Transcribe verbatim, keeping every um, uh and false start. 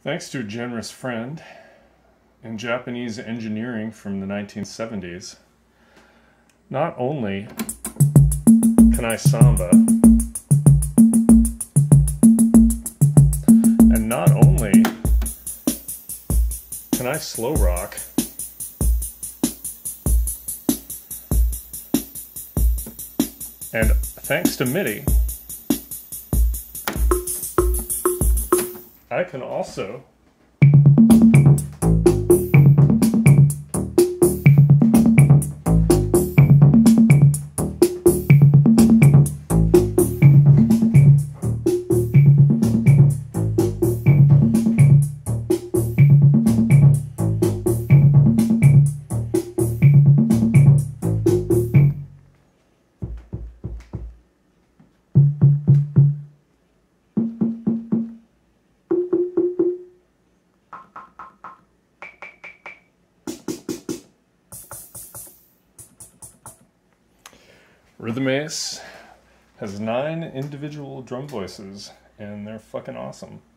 Thanks to a generous friend in Japanese engineering from the nineteen seventies, not only can I samba, and not only can I slow rock, and thanks to MIDI, I can also Rhythm Ace has nine individual drum voices, and they're fucking awesome.